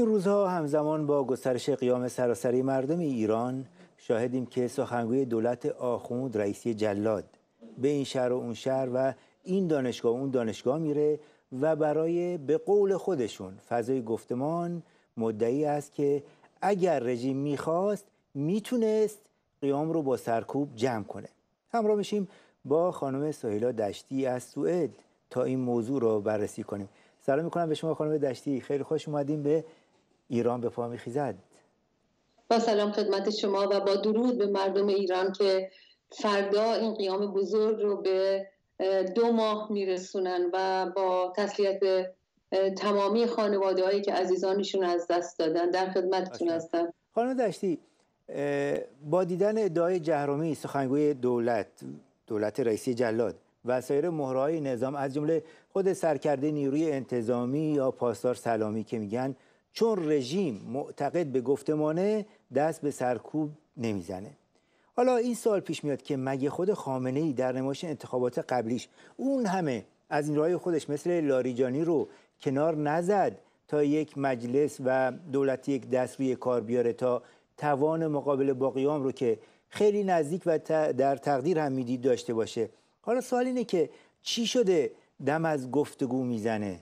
این روزها همزمان با گسترش قیام سراسری مردم ایران شاهدیم که سخنگوی دولت آخوند رئیسی جلاد به این شهر و اون شهر و این دانشگاه و اون دانشگاه میره و برای به قول خودشون فضای گفتمان مدعی است که اگر رژیم میخواست میتونست قیام رو با سرکوب جمع کنه. همراه میشیم با خانم سهیلا دشتی از سوئد تا این موضوع رو بررسی کنیم. سلام میکنم به شما خانم دشتی، خیلی خوش اومدیم به ایران به پا میخیزد. با سلام خدمت شما و با درود به مردم ایران که فردا این قیام بزرگ رو به 2 ماه میرسونن و با تسلیت به تمامی خانواده هایی که عزیزانشون از دست دادن. در خدمتتون هستم. خانم دشتی، با دیدن ادعای جهرومی سخنگوی دولت رئیسی جلاد و سایر مهره‌های نظام از جمله خود سرکرده نیروی انتظامی یا پاسدار سلامی که میگن چون رژیم معتقد به گفتمانه دست به سرکوب نمیزنه، حالا این سوال پیش میاد که مگه خود خامنه‌ای در نمایش انتخابات قبلیش اون همه از این راه خودش مثل لاریجانی رو کنار نزد تا یک مجلس و دولتی یک دست روی کار بیاره تا توان مقابله با قیام رو که خیلی نزدیک و در تقدیر هم میدید داشته باشه؟ حالا سوال اینه که چی شده دم از گفتگو میزنه؟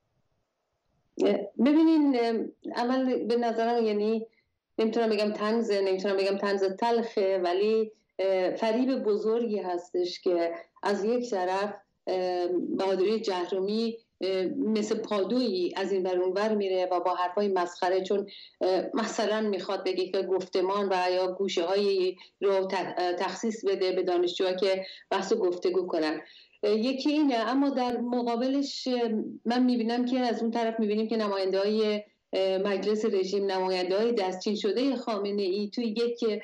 ببینین، اول به نظرم یعنی نمیتونم بگم طنزه، نمیتونم بگم طنز تلخه، ولی فریب بزرگی هستش که از یک طرف بهادری جهرومی مثل پادویی از این ور اون ور میره و با حرفای مسخره، چون مثلا میخواد بگه که گفتمان و یا گوشه هایی رو تخصیص بده به دانشجوها که بحث و گفتگو کنن. یکی اینه، اما در مقابلش من میبینم که از اون طرف میبینیم که نماینده های مجلس رژیم، نماینده های دستچین شده خامنه ای توی یک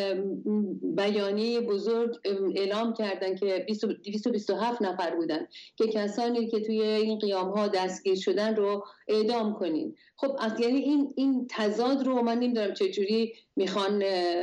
بیانیه بزرگ اعلام کردن که 227 نفر بودن که کسانی که توی این قیام ها دستگیر شدن رو اعدام کنین. خب یعنی این تضاد رو من نمیدونم چجوری میخوان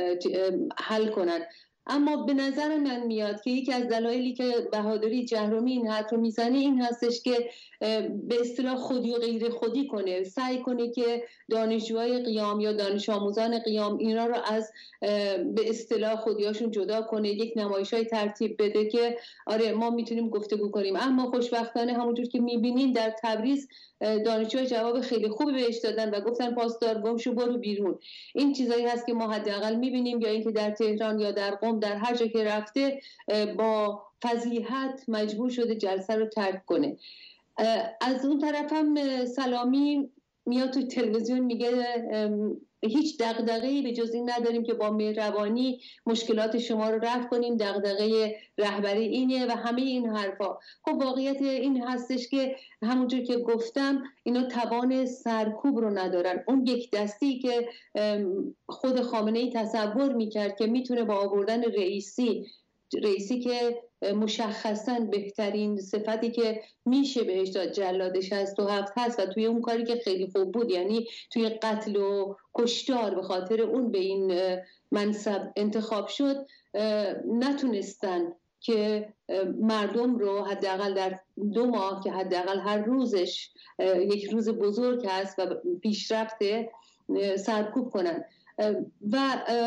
حل کنن. اما به نظر من میاد که یکی از دلایلی که بهادری جهرومی این حرف رو میزنه این هستش که به اصطلاح خودی و غیر خودی کنه، سعی کنه که دانشجوهای قیام یا دانش آموزان قیام اینا رو از به اصطلاح خودیاشون جدا کنه، یک نمایشای ترتیب بده که آره ما میتونیم گفتگو کنیم. اما خوشبختانه همونجور که میبینین در تبریز دانشجوها جواب خیلی خوبی بهش دادن و گفتن پاسدار گم شو برو بیرون. این چیزایی هست که ما حداقل میبینیم، یا اینکه در تهران یا در قم در هر جا که رفته با فضیحت مجبور شده جلسه رو ترک کنه. از اون طرف هم سلامی میاد تو تلویزیون میگه هیچ دغدغه‌ای به جز این نداریم که با مهربانی مشکلات شما رو رفع کنیم، دغدغه رهبری اینه و همه این حرفا. خب واقعیت این هستش که همونجور که گفتم اینا توان سرکوب رو ندارن. اون یک دستی که خود خامنه‌ای تصور میکرد که میتونه با آوردن رئیسی که مشخصاً بهترین صفتی که میشه بهش داد جلاد 67 هست و توی اون کاری که خیلی خوب بود، یعنی توی قتل و کشتار به خاطر اون به این منصب انتخاب شد، نتونستن که مردم رو حداقل در 2 ماه که حداقل هر روزش یک روز بزرگ هست و پیشرفته سرکوب کنن. و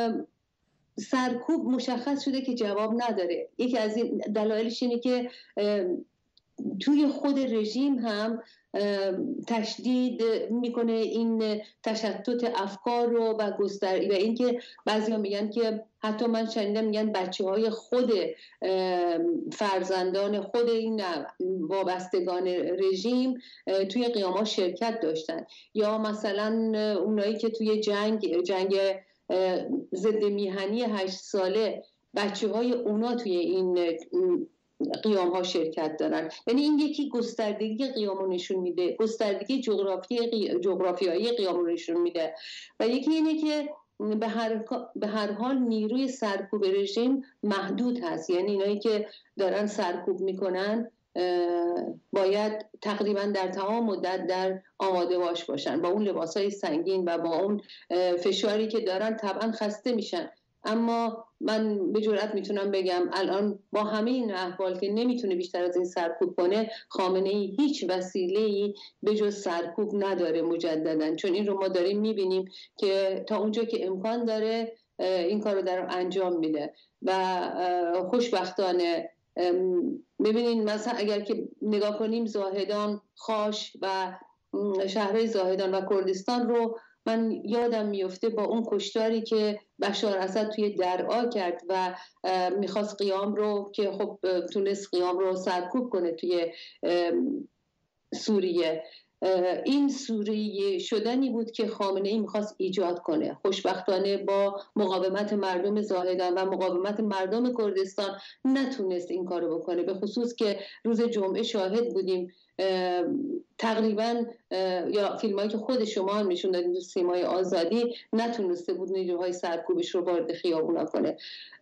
سرکوب مشخص شده که جواب نداره. یکی از این دلایلش اینه که توی خود رژیم هم تشدید میکنه این تشتت افکار رو و و اینکه بعضیا میگن که حتی من شنیدم میگن بچه‌های خود فرزندان خود این وابستگان رژیم توی قیام‌ها شرکت داشتن، یا مثلا اونایی که توی جنگ ضد میهنی 8 ساله بچه‌های اونا توی این قیام ها شرکت دارن. یعنی این یکی گستردگی قیام رو نشون میده، گستردگی جغرافیایی قیام رو نشون میده، و یکی اینه که به هر حال نیروی سرکوب رژیم محدود هست. یعنی اینایی که دارن سرکوب میکنن باید تقریبا در تمام مدت در آماده باش باشن، با اون لباسای سنگین و با اون فشاری که دارن طبعا خسته میشن. اما من به جرئت میتونم بگم الان با همه این احوال که نمیتونه بیشتر از این سرکوب کنه، خامنه‌ای هیچ وسیله‌ای به جز سرکوب نداره مجددا، چون این رو ما داریم میبینیم که تا اونجا که امکان داره این کار رو در انجام میده و خوشبختانه ببینین مثلا اگر که نگاه کنیم زاهدان، خاش و شهرهای زاهدان و کردستان رو من یادم میفته با اون کشتاری که بشار اسد توی درعا کرد و میخواست قیام رو که خب تونست قیام رو سرکوب کنه توی سوریه. این سوریه شدنی بود که خامنه ای میخواست ایجاد کنه. خوشبختانه با مقاومت مردم زاهدان و مقاومت مردم کردستان نتونست این کارو بکنه، به خصوص که روز جمعه شاهد بودیم تقریبا یا فیلمایی که خود شما هم نشون دادین تو سیمای آزادی، نتونسته بود نیروهای سرکوبش رو وارد خیابونا کنه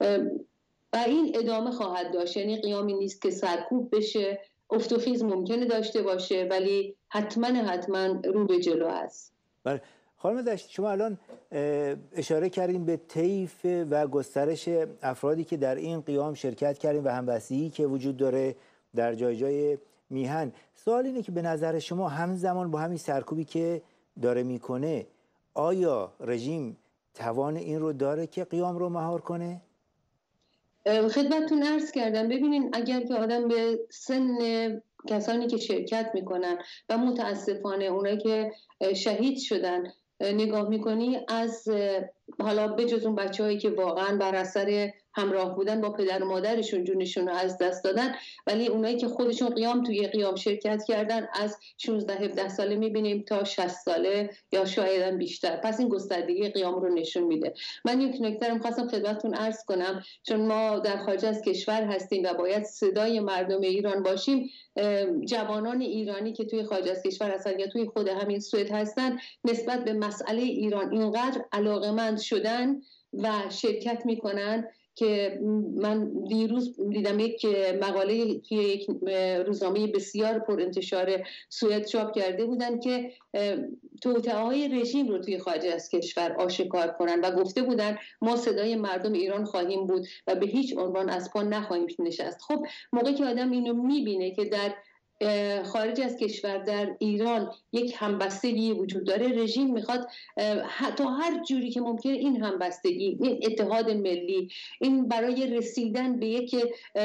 و این ادامه خواهد داشت. یعنی قیامی نیست که سرکوب بشه، افت و خیز ممکنه داشته باشه ولی حتما رو به جلو هست. بله خانم دشتی، شما الان اشاره کردین به طیف و گسترش افرادی که در این قیام شرکت کردین و همبستگی که وجود داره در جای میهن. سوال اینه که به نظر شما همزمان با همین سرکوبی که داره میکنه، آیا رژیم توان این رو داره که قیام رو مهار کنه؟ خدمتتون عرض کردم، ببینین اگر که آدم به سن کسانی که شرکت میکنن و متاسفانه اونایی که شهید شدن نگاه میکنی، از حالا بجز اون بچه‌هایی که واقعا بر اثر همراه بودن با پدر و مادرشون جونشون رو از دست دادن، ولی اونایی که خودشون توی قیام شرکت کردن از 16-17 ساله میبینیم تا 60 ساله یا شاید بیشتر. پس این گستردگی قیام رو نشون میده. من یک نکته رو می‌خواستم خدمتتون عرض کنم، چون ما در خارج از کشور هستیم و باید صدای مردم ایران باشیم. جوانان ایرانی که توی خارج از کشور هستن یا توی خود همین سوئد هستن نسبت به مسئله ایران اینقدر علاقه‌مند شدن و شرکت میکنن که من دیروز دیدم یک مقاله توی یک روزنامه بسیار پر انتشار سوئد چاپ کرده بودن که توطئه‌های رژیم رو توی خارج از کشور آشکار کنن و گفته بودن ما صدای مردم ایران خواهیم بود و به هیچ عنوان از پا نخواهیم نشست. خب موقعی که آدم اینو میبینه که در خارج از کشور در ایران یک همبستگی وجود داره، رژیم میخواد تا هر جوری که ممکن این همبستگی، این اتحاد ملی، این برای رسیدن به یک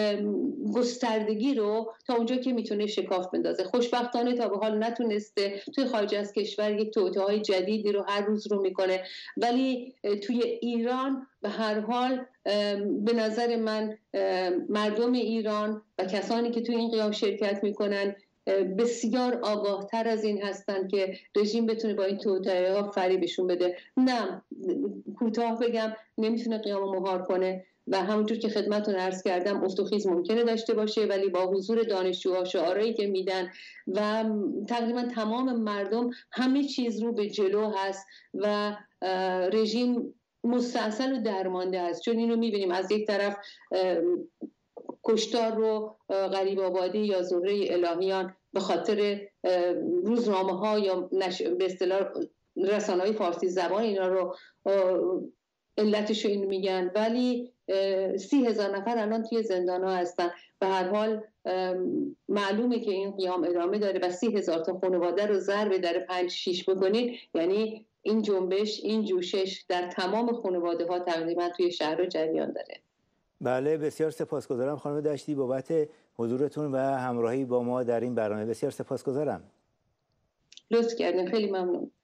گستردگی رو تا اونجا که میتونه شکاف بندازه. خوشبختانه تا به حال نتونسته. توی خارج از کشور یک توطئه‌های جدیدی رو هر روز رو میکنه، ولی توی ایران به هر حال به نظر من مردم ایران و کسانی که توی این قیام شرکت میکنن بسیار آگاه تر از این هستن که رژیم بتونه با این توطئه‌ها فریبشون بده. نه، کوتاه بگم نمیتونه قیام مهار کنه و همونجور که خدمتتون عرض کردم افت و خیز ممکنه داشته باشه، ولی با حضور دانشجوها، شعارهایی که میدن و تقریبا تمام مردم، همه چیز رو به جلو هست و رژیم مستاصل و درمانده است. چون اینو میبینیم از یک طرف کشتار رو غریب آبادی یا زهره الهیان به خاطر روزنامه ها یا به اصطلاح رسانه‌های فارسی زبان اینا رو علتش رو این میگن، ولی 30,000 نفر الان توی زندان ها هستن. به هر حال معلومه که این قیام ادامه داره و 30,000 تا خانواده رو ضرب در 5-6 بکنید، یعنی این جنبش، این جوشش در تمام خانواده ها تقریبا توی شهر جریان داره. بله بسیار سپاسگزارم خانم دشتی بابت حضورتون و همراهی با ما در این برنامه. بسیار سپاسگزارم. لطف کردین، خیلی ممنون.